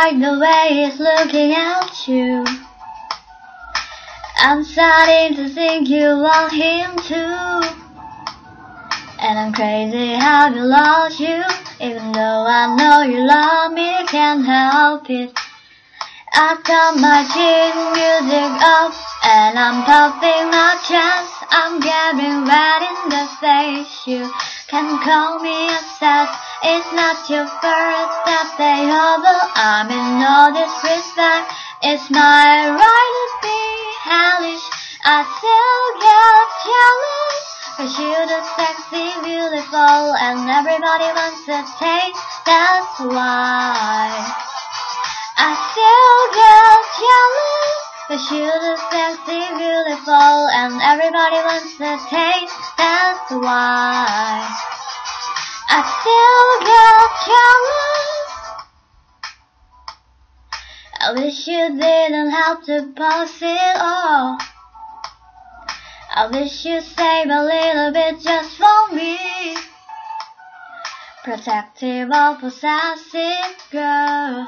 like the way he's looking at you. I'm starting to think you want him too. And I'm crazy how you lost you. Even though I know you love me, can't help it. I got my chin music up and I'm puffing my chest. I'm getting red in the face. You can call me obsessed. It's not your first that they hover. I'm in no disrespect. It's my right to be hellish. I still get jealous. 'Cause you're the sexy, beautiful, and everybody wants a taste. That's why I still get jealous. 'Cause you're the sexy, beautiful, and everybody wants a taste. That's why I still get jealous. I wish you didn't have to post it all. I wish you'd save a little bit just for me. Protective or possessive girl.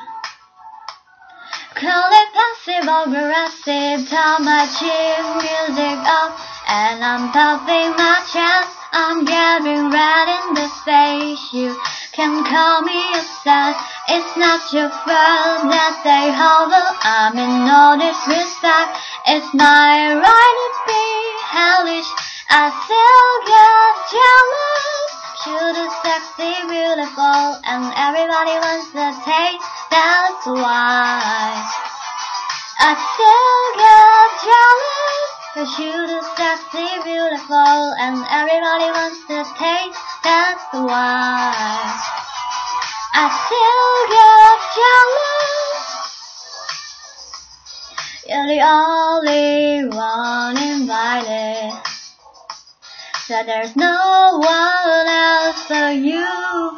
Call it passive or aggressive. Turn my chin music up and I'm puffing my chest. I'm getting red in the face. You can call me obsessed. It's not your fault that they hover. I'm in no disrespect. It's my right to be hellish. I still get jealous. You're the sexy, beautiful, and everybody wants a taste. That's why I still get jealous. 'Cause you're the sexy, beautiful, and everybody wants a taste. That's why I still get jealous. You're the only one invited. So there's no one else for you.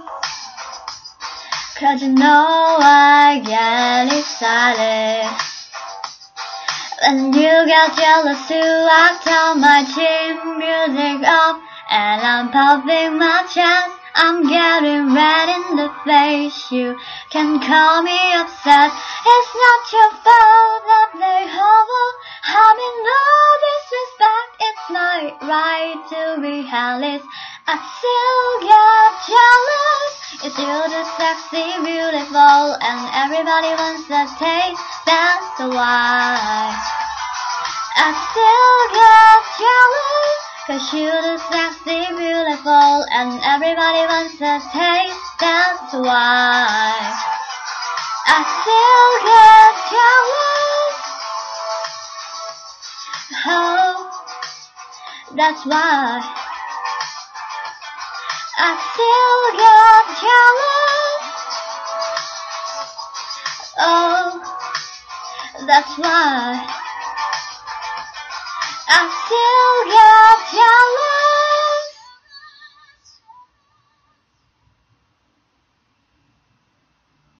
'Cause you know I get excited when you get jealous too. I turn my chin music up and I'm puffing my chest. I'm getting red in the face. You can call me obsessed. It's not your fault that they hover. I'm in no disrespect. It's my right to be hellish. I still get jealous. It's you the sexy, beautiful, and everybody wants a taste. That's why I still get jealous. 'Cause you're the sexy, beautiful, and everybody wants a taste. That's why I still get jealous. Oh, that's why I still get jealous. Oh, that's why I still get jealous.